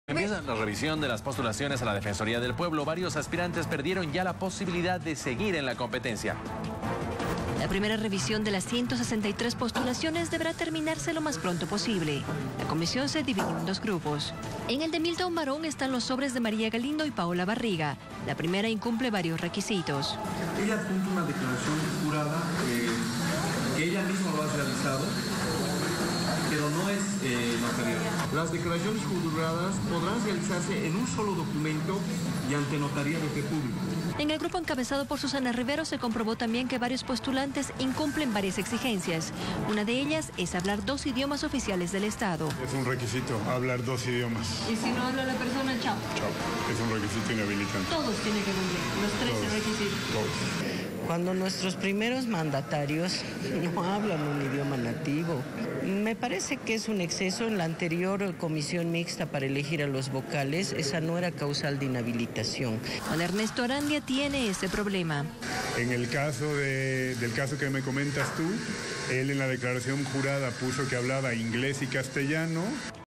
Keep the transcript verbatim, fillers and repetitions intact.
Empieza la revisión de las postulaciones a la Defensoría del Pueblo. Varios aspirantes perdieron ya la posibilidad de seguir en la competencia. La primera revisión de las ciento sesenta y tres postulaciones deberá terminarse lo más pronto posible. La comisión se dividió en dos grupos. En el de Milton Barón están los sobres de María Galindo y Paola Barriga. La primera incumple varios requisitos. Ella apunta una declaración jurada eh, que ella misma lo ha realizado, pero no es eh, notarial. Las declaraciones juradas podrán realizarse en un solo documento y ante notaría de fe público. En el grupo encabezado por Susana Rivero se comprobó también que varios postulantes incumplen varias exigencias. Una de ellas es hablar dos idiomas oficiales del Estado. Es un requisito, hablar dos idiomas. Y si no habla la persona, chao. Chao. Es un requisito inhabilitante. Todos tienen que cumplir, los trece requisitos. Todos. Cuando nuestros primeros mandatarios no hablan un idioma nativo, me parece que es un exceso. En la anterior comisión mixta para elegir a los vocales, esa no era causal de inhabilitación. Juan Ernesto Arandia tiene ese problema. En el caso de, del caso que me comentas tú, él en la declaración jurada puso que hablaba inglés y castellano.